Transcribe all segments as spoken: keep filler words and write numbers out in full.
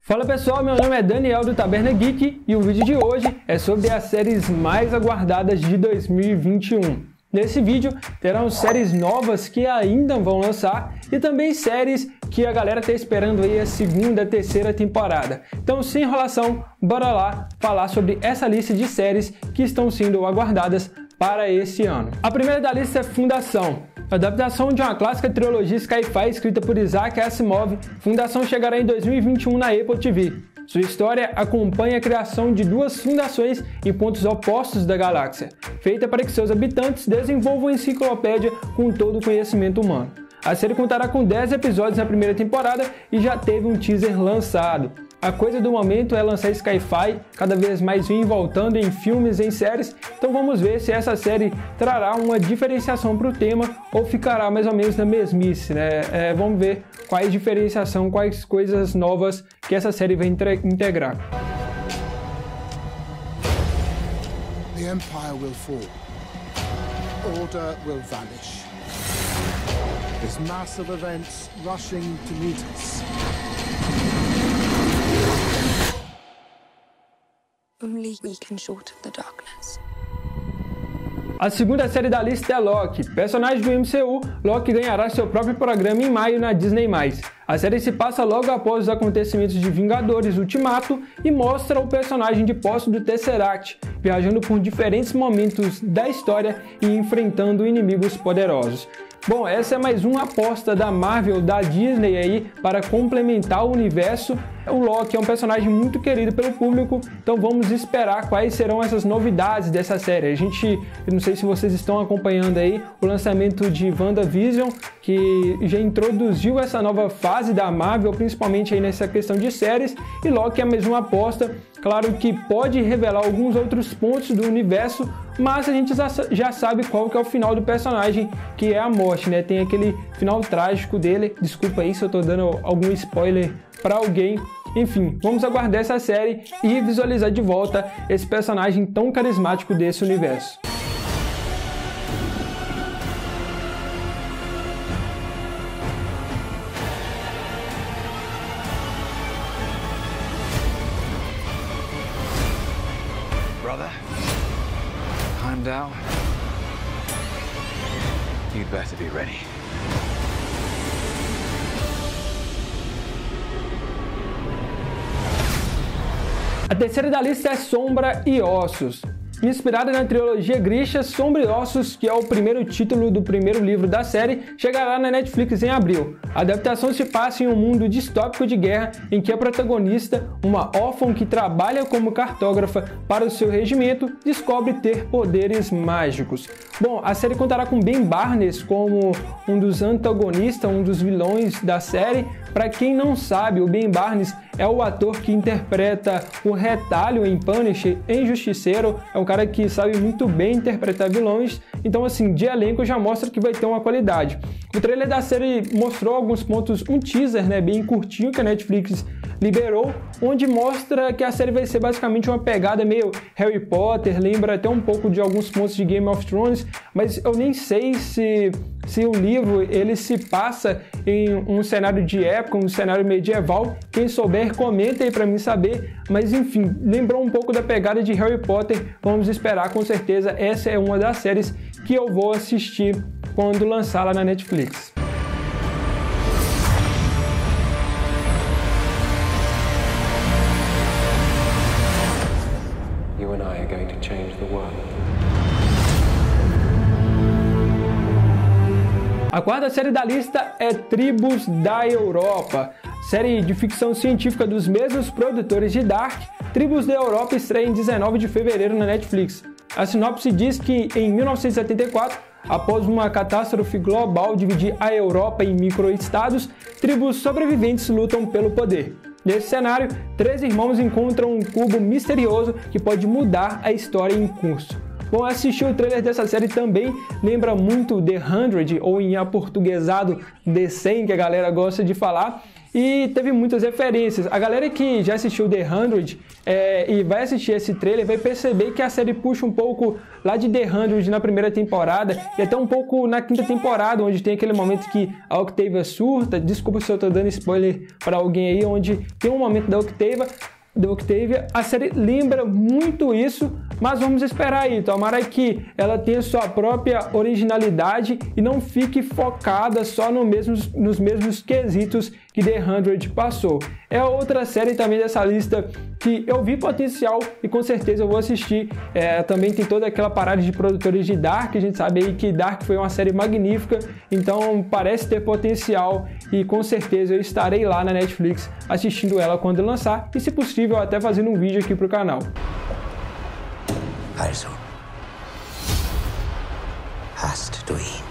Fala pessoal, meu nome é Daniel do Taberna Geek e o vídeo de hoje é sobre as séries mais aguardadas de dois mil e vinte e um. Nesse vídeo terão séries novas que ainda vão lançar e também séries que a galera está esperando aí a segunda, terceira temporada. Então, sem enrolação, bora lá falar sobre essa lista de séries que estão sendo aguardadas para esse ano. A primeira da lista é Fundação. A adaptação de uma clássica trilogia sci-fi escrita por Isaac Asimov, Fundação chegará em dois mil e vinte e um na Apple T V. Sua história acompanha a criação de duas fundações em pontos opostos da galáxia, feita para que seus habitantes desenvolvam uma enciclopédia com todo o conhecimento humano. A série contará com dez episódios na primeira temporada e já teve um teaser lançado. A coisa do momento é lançar Sci-Fi, cada vez mais vem voltando em filmes e em séries, então vamos ver se essa série trará uma diferenciação para o tema ou ficará mais ou menos na mesmice, né? É, vamos ver quais diferenciação, quais coisas novas que essa série vai integrar. The Empire will fall. Order will vanish. There's massive events rushing to meet us. Only we can shorten the darkness. A segunda série da lista é Loki. Personagem do M C U, Loki ganhará seu próprio programa em maio na Disney mais. A série se passa logo após os acontecimentos de Vingadores Ultimato e mostra o personagem de posse do Tesseract, viajando por diferentes momentos da história e enfrentando inimigos poderosos. Bom, essa é mais uma aposta da Marvel, da Disney aí, para complementar o universo. O Loki é um personagem muito querido pelo público, então vamos esperar quais serão essas novidades dessa série. A gente, eu não sei se vocês estão acompanhando aí o lançamento de WandaVision, que já introduziu essa nova fase da Marvel, principalmente aí nessa questão de séries, e Loki é mais uma aposta. Claro que pode revelar alguns outros pontos do universo, mas a gente já sabe qual que é o final do personagem, que é a morte, né? Tem aquele final trágico dele. Desculpa aí se eu tô dando algum spoiler para alguém. Enfim, vamos aguardar essa série e visualizar de volta esse personagem tão carismático desse universo. Brother, Heimdall, you'd better be ready. A terceira da lista é Sombra e Ossos. Inspirada na trilogia Grisha, Sombra e Ossos, que é o primeiro título do primeiro livro da série, chegará na Netflix em abril. A adaptação se passa em um mundo distópico de guerra em que a protagonista, uma órfã que trabalha como cartógrafa para o seu regimento, descobre ter poderes mágicos. Bom, a série contará com Ben Barnes como um dos antagonistas, um dos vilões da série. Para quem não sabe, o Ben Barnes é o ator que interpreta o Retalho em Punisher, em Justiceiro. É um cara que sabe muito bem interpretar vilões, então assim, de elenco já mostra que vai ter uma qualidade. O trailer da série mostrou alguns pontos, um teaser, né, bem curtinho que a Netflix liberou, onde mostra que a série vai ser basicamente uma pegada meio Harry Potter, lembra até um pouco de alguns pontos de Game of Thrones, mas eu nem sei se, se o livro ele se passa em um cenário de época, um cenário medieval. Quem souber, comenta aí pra mim saber, mas enfim, lembrou um pouco da pegada de Harry Potter. Vamos esperar, com certeza essa é uma das séries que eu vou assistir quando lançar lá na Netflix. You and I are going to change the world. A quarta série da lista é Tribos da Europa. Série de ficção científica dos mesmos produtores de Dark, Tribos da Europa estreia em dezenove de fevereiro na Netflix. A sinopse diz que em mil novecentos e setenta e quatro, após uma catástrofe global dividir a Europa em microestados, tribos sobreviventes lutam pelo poder. Nesse cenário, três irmãos encontram um cubo misterioso que pode mudar a história em curso. Bom, assistir o trailer dessa série também lembra muito The cem, ou em aportuguesado The cem, que a galera gosta de falar. e teve muitas referências. A galera que já assistiu The cem é, e vai assistir esse trailer vai perceber que a série puxa um pouco lá de The cem na primeira temporada e até um pouco na quinta temporada, onde tem aquele momento que a Octavia surta. Desculpa se eu tô dando spoiler para alguém aí, onde tem um momento da Octavia da Octavia, a série lembra muito isso, mas vamos esperar aí, tomara que ela tenha sua própria originalidade e não fique focada só no mesmos, nos mesmos quesitos que The cem passou. É outra série também dessa lista que eu vi potencial e com certeza eu vou assistir. É, também tem toda aquela parada de produtores de Dark, a gente sabe aí que Dark foi uma série magnífica, então parece ter potencial e com certeza eu estarei lá na Netflix assistindo ela quando lançar e, se possível, até fazendo um vídeo aqui pro canal. Also, hast du ihn?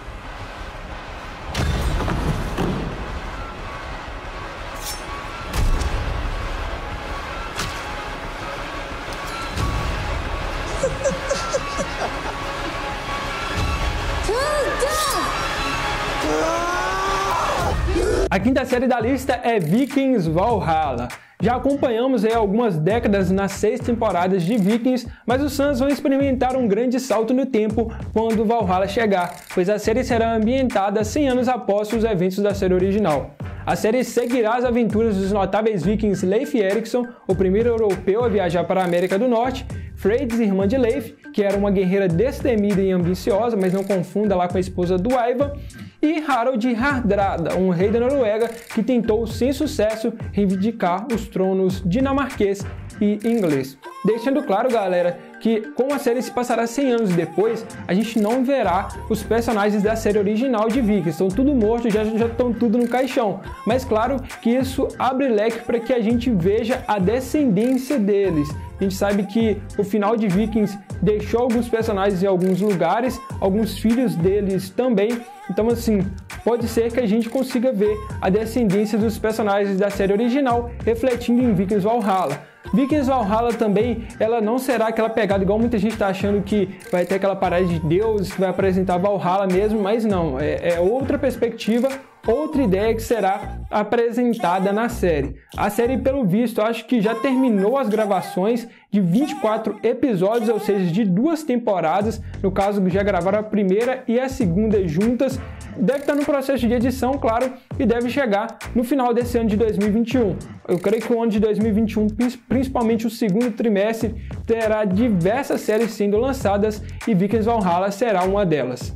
A quinta série da lista é Vikings Valhalla. Já acompanhamos aí algumas décadas nas seis temporadas de Vikings, mas os fãs vão experimentar um grande salto no tempo quando Valhalla chegar, pois a série será ambientada cem anos após os eventos da série original. A série seguirá as aventuras dos notáveis vikings Leif Erikson, o primeiro europeu a viajar para a América do Norte, Freydis, irmã de Leif, que era uma guerreira destemida e ambiciosa, mas não confunda lá com a esposa do Ivan, e Harald Hardrada, um rei da Noruega que tentou, sem sucesso, reivindicar os tronos dinamarquês e inglês. Deixando claro, galera, que como a série se passará cem anos depois, a gente não verá os personagens da série original de Vikings. Estão tudo mortos, já, já estão tudo no caixão. Mas claro que isso abre leque para que a gente veja a descendência deles. A gente sabe que o final de Vikings deixou alguns personagens em alguns lugares, alguns filhos deles também. Então, assim, pode ser que a gente consiga ver a descendência dos personagens da série original refletindo em Vikings Valhalla. Vikings Valhalla também, ela não será aquela pegada igual muita gente está achando que vai ter aquela parada de deuses que vai apresentar Valhalla mesmo, mas não, é, é outra perspectiva, outra ideia que será apresentada na série. A série, pelo visto, eu acho que já terminou as gravações de vinte e quatro episódios, ou seja, de duas temporadas. No caso, já gravaram a primeira e a segunda juntas. Deve estar no processo de edição, claro, e deve chegar no final desse ano de dois mil e vinte e um. Eu creio que o ano de dois mil e vinte e um, principalmente o segundo trimestre, terá diversas séries sendo lançadas e Vikings Valhalla será uma delas.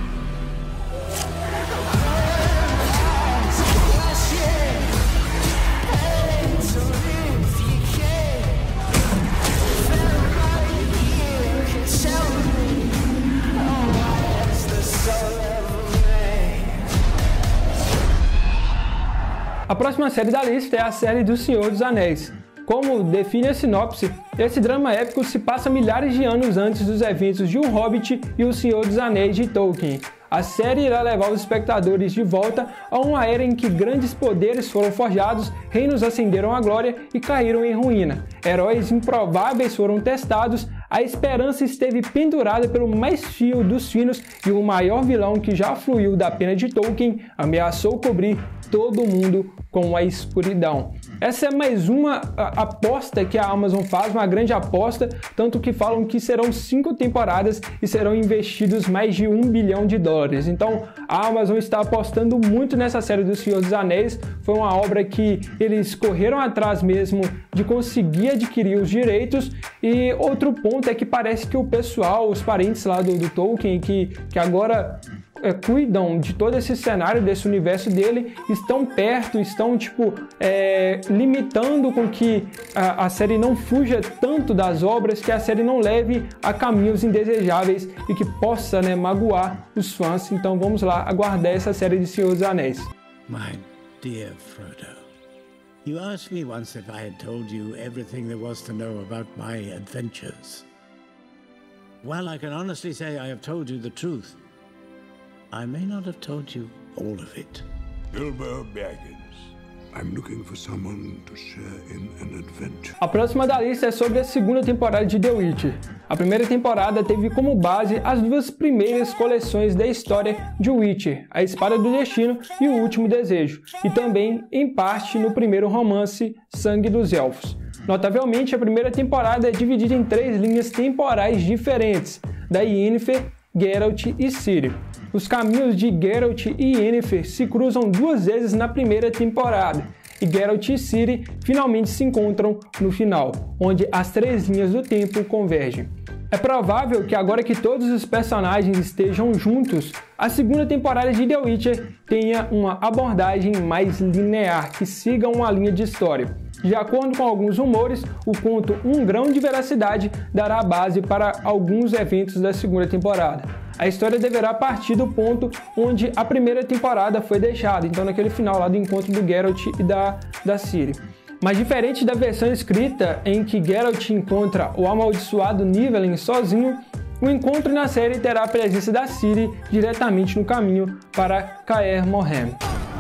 A próxima série da lista é a série do Senhor dos Anéis. Como define a sinopse, esse drama épico se passa milhares de anos antes dos eventos de O Hobbit e O Senhor dos Anéis de Tolkien. A série irá levar os espectadores de volta a uma era em que grandes poderes foram forjados, reinos ascenderam à glória e caíram em ruína. Heróis improváveis foram testados, a esperança esteve pendurada pelo mais fio dos finos e o maior vilão que já fluiu da pena de Tolkien ameaçou cobrir todo mundo com a escuridão. Essa é mais uma aposta que a Amazon faz, uma grande aposta, tanto que falam que serão cinco temporadas e serão investidos mais de um bilhão de dólares. Então a Amazon está apostando muito nessa série do Senhor dos Anéis. Foi uma obra que eles correram atrás mesmo de conseguir adquirir os direitos. E outro ponto é que parece que o pessoal, os parentes lá do, do Tolkien, que, que agora É, cuidam de todo esse cenário, desse universo dele, estão perto, estão tipo é, limitando com que a, a série não fuja tanto das obras, que a série não leve a caminhos indesejáveis e que possa, né, magoar os fãs. Então vamos lá aguardar essa série de Senhor dos Anéis. My dear Frodo, you asked me once if I had told you everything there was to know about my adventures. Well, I can honestly say I have told you the truth. I may not have told you all of it. Bilbo Baggins, I'm looking for someone to share in an adventure. A próxima da lista é sobre a segunda temporada de The Witcher. A primeira temporada teve como base as duas primeiras coleções da história de Witcher, A Espada do Destino e O Último Desejo, e também, em parte, no primeiro romance, Sangue dos Elfos. Notavelmente, a primeira temporada é dividida em três linhas temporais diferentes, da Yennefer, Geralt e Ciri. Os caminhos de Geralt e Yennefer se cruzam duas vezes na primeira temporada, e Geralt e Ciri finalmente se encontram no final, onde as três linhas do tempo convergem. É provável que agora que todos os personagens estejam juntos, a segunda temporada de The Witcher tenha uma abordagem mais linear, que siga uma linha de história. De acordo com alguns rumores, o conto Um Grão de Veracidade dará base para alguns eventos da segunda temporada. A história deverá partir do ponto onde a primeira temporada foi deixada, então naquele final lá do encontro do Geralt e da, da Ciri. Mas diferente da versão escrita, em que Geralt encontra o amaldiçoado Nivellen sozinho, o encontro na série terá a presença da Ciri diretamente no caminho para Kaer Morhen.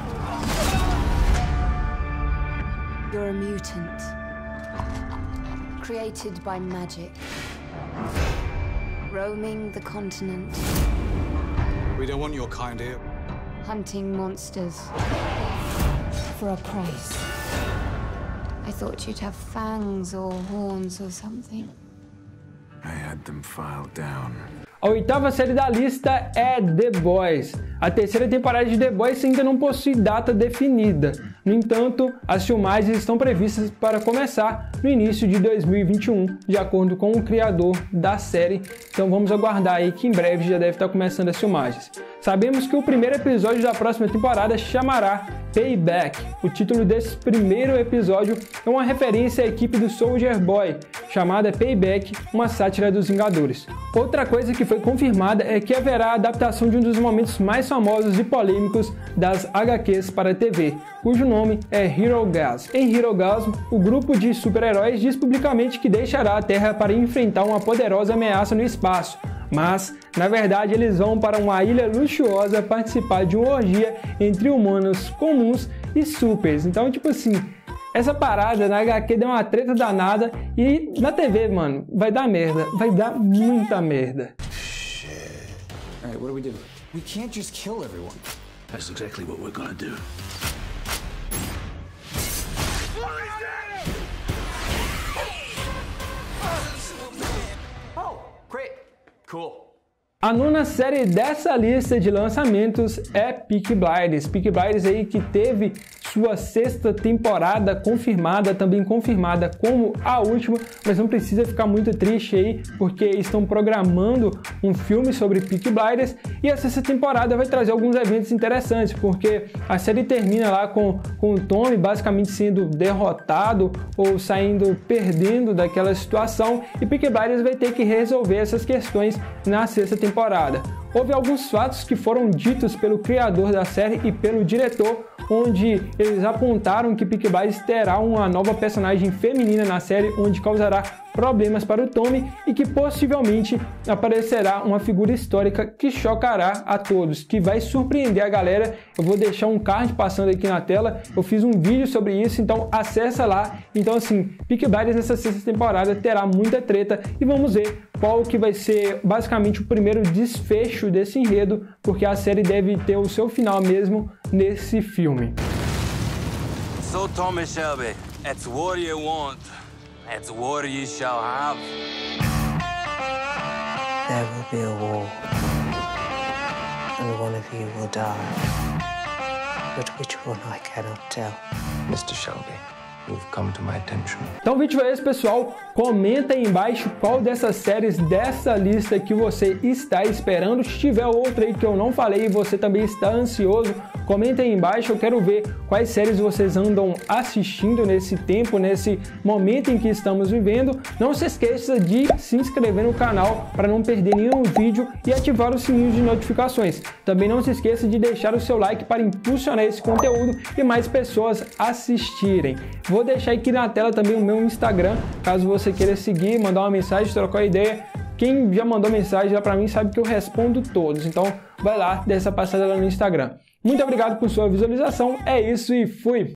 You're a mutant, created by magic, roaming the continent, We don't want your kind here. hunting monsters for a price. I thought you'd have fangs or horns or something. I had them filed down. A oitava série da lista é The Boys. A terceira temporada de The Boys ainda não possui data definida. No entanto, as filmagens estão previstas para começar no início de dois mil e vinte e um, de acordo com o criador da série. Então vamos aguardar aí que em breve já deve estar começando as filmagens. Sabemos que o primeiro episódio da próxima temporada chamará Payback. O título desse primeiro episódio é uma referência à equipe do Soldier Boy, chamada Payback, uma sátira dos Vingadores. Outra coisa que foi confirmada é que haverá a adaptação de um dos momentos mais famosos e polêmicos das H Qs para a T V, cujo nome é Hero Gasm. Em Hero Gasm, o grupo de super-heróis diz publicamente que deixará a Terra para enfrentar uma poderosa ameaça no espaço, mas, na verdade, eles vão para uma ilha luxuosa participar de uma orgia entre humanos comuns e supers. Então, tipo assim, essa parada na H Q deu uma treta danada e na T V, mano, vai dar merda. Vai dar muita merda. Shit. Alright, what do we do? We can't just kill everyone. That's exactly what we're gonna do. Oh, great. Cool. A nona série dessa lista de lançamentos é Peaky Blinders. Peaky Blinders aí que teve sua sexta temporada confirmada, também confirmada como a última, mas não precisa ficar muito triste aí, porque estão programando um filme sobre Peaky Blinders e a sexta temporada vai trazer alguns eventos interessantes, porque a série termina lá com, com o Tommy basicamente sendo derrotado ou saindo perdendo daquela situação e Peaky Blinders vai ter que resolver essas questões na sexta temporada. Houve alguns fatos que foram ditos pelo criador da série e pelo diretor, onde eles apontaram que Peaky Blinders terá uma nova personagem feminina na série, onde causará problemas para o Tommy e que possivelmente aparecerá uma figura histórica que chocará a todos, que vai surpreender a galera. Eu vou deixar um card passando aqui na tela, eu fiz um vídeo sobre isso, então acessa lá. Então assim, Peaky Blinders nessa sexta temporada terá muita treta e vamos ver qual que vai ser basicamente o primeiro desfecho desse enredo, porque a série deve ter o seu final mesmo nesse filme. So Thomas Shelby, that's what you want. That's what you shall have. There will be a war, and one of you will die. But which one I cannot tell. Mister Shelby, you've come to my attention. Então o vídeo é esse, pessoal. Comenta aí embaixo qual dessas séries dessa lista que você está esperando. Se tiver outra aí que eu não falei e você também está ansioso, comenta aí embaixo. Eu quero ver quais séries vocês andam assistindo nesse tempo, nesse momento em que estamos vivendo. Não se esqueça de se inscrever no canal para não perder nenhum vídeo e ativar o sininho de notificações. Também não se esqueça de deixar o seu like para impulsionar esse conteúdo e mais pessoas assistirem. Vou deixar aqui na tela também o meu Instagram, caso você queira seguir, mandar uma mensagem, trocar ideia. Quem já mandou mensagem lá para mim sabe que eu respondo todos, então vai lá, dê essa passada lá no Instagram. Muito obrigado por sua visualização, é isso e fui!